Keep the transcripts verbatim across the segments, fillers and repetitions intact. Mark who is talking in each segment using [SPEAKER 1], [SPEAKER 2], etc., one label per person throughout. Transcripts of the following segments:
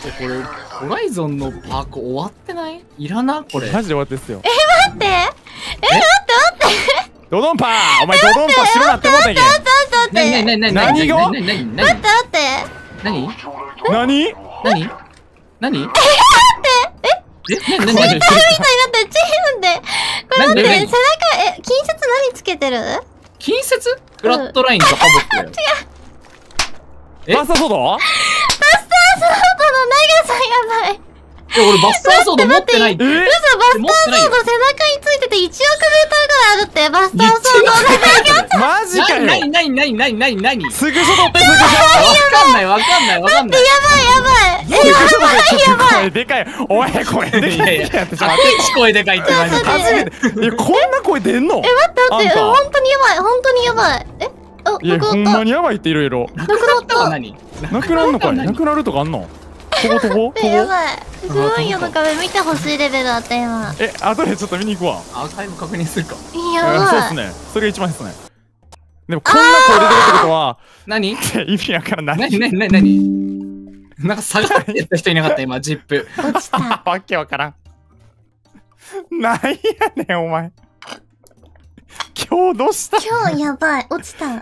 [SPEAKER 1] これホライゾンのパーク終わってない？いらなこれ。
[SPEAKER 2] マジで終わってっすよ。
[SPEAKER 3] え、待って。え、待って待って。
[SPEAKER 2] ドドンパー。お前ドドンパーしろなって思ったんやけ
[SPEAKER 3] 待って待って待って。
[SPEAKER 1] なになになに
[SPEAKER 2] 何が？
[SPEAKER 1] なになに
[SPEAKER 3] 待って待って。
[SPEAKER 1] なに
[SPEAKER 2] 何？
[SPEAKER 1] 何何？え、待って。え、なになに？
[SPEAKER 3] みたいになったチームで。これ待って、背中、え、近接何つけてる？
[SPEAKER 1] 近接？フラットラインとハボックだよ。
[SPEAKER 2] え？バスターソード？
[SPEAKER 3] バスターソードの長さやばい。
[SPEAKER 1] え、俺バスターソード持ってないって。
[SPEAKER 3] 嘘、バスターソード背中についてていちおくメーターぐらいあるって、バスターソードの長さ。
[SPEAKER 2] マジかよ。
[SPEAKER 1] なになになになになになに
[SPEAKER 2] スグショ取ってスグショ。
[SPEAKER 1] わかんないわかんないわかんない。
[SPEAKER 3] やばいやばい。え、やばいやばい。
[SPEAKER 2] 声でかい。おい声でかい。
[SPEAKER 1] いやいや、あっち声でかいって言われて。
[SPEAKER 2] 初めて。え、こんな声出んの？
[SPEAKER 3] え、待って待って、本当にやばい、本当にやばい。え、あ、
[SPEAKER 2] いや、ほんまにやばいっていろいろ。
[SPEAKER 1] なくなったは何？
[SPEAKER 2] なくなるのかい？なくなるとかあんの？とことこ？
[SPEAKER 3] え、やばい。すごいよの壁見てほしいレベルだった今。
[SPEAKER 2] え、後でちょっと見に行くわ。
[SPEAKER 1] アーカイブ確認するか。
[SPEAKER 3] やばい。
[SPEAKER 2] そうっすね。それが一番ですね。でもこんな声出てるってことは、
[SPEAKER 1] 何？
[SPEAKER 2] 意味わからない。
[SPEAKER 1] 何何何何？なんか下がってった人いなかった今、ジップ。
[SPEAKER 3] 落ちた。
[SPEAKER 2] わけわからん。なんやねん、お前。今日どうした？
[SPEAKER 3] 今日やばい。落ちた。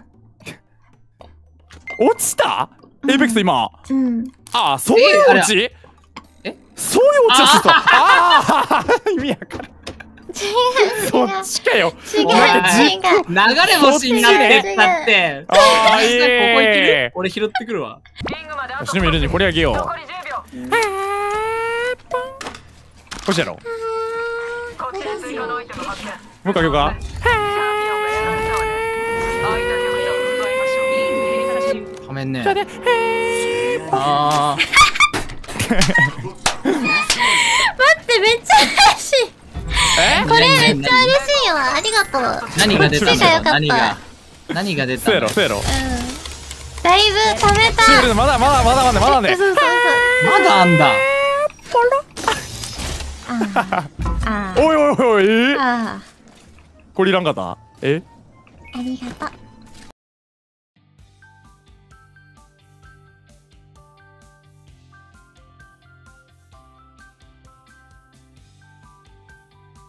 [SPEAKER 2] 落ちた？エイペックス今。
[SPEAKER 3] うん。
[SPEAKER 2] ああ、そういう落ち？
[SPEAKER 1] え？
[SPEAKER 2] そういう落ちをしてた。ああ、意味わからん。
[SPEAKER 3] 違う。
[SPEAKER 2] そっちかよ。
[SPEAKER 3] 違う。違う。
[SPEAKER 1] 流れ星になってったって。
[SPEAKER 2] ああ、いい。
[SPEAKER 1] ここ行ける？俺拾ってくるわ。
[SPEAKER 2] しのみいるにこれあげよう。こっちやろ。もう一回行こうか。
[SPEAKER 1] 仮面ね。ああ。
[SPEAKER 3] 待ってめっちゃ嬉しい。
[SPEAKER 1] え？
[SPEAKER 3] これめっちゃ嬉しいよ。ありがとう。
[SPEAKER 1] 何が出たんだろう？何が
[SPEAKER 3] が
[SPEAKER 1] 何が出た
[SPEAKER 2] そうやろ、
[SPEAKER 1] んだろう？
[SPEAKER 2] そうやろ。
[SPEAKER 3] だいぶ貯めた。
[SPEAKER 2] シングルまだまだまだまだまだね。
[SPEAKER 3] そうそうそう。
[SPEAKER 1] まだあんだ。
[SPEAKER 3] ああ。
[SPEAKER 2] おいおいおい、え？
[SPEAKER 3] ああ。
[SPEAKER 2] これいらんかった？え？
[SPEAKER 3] ありがとう。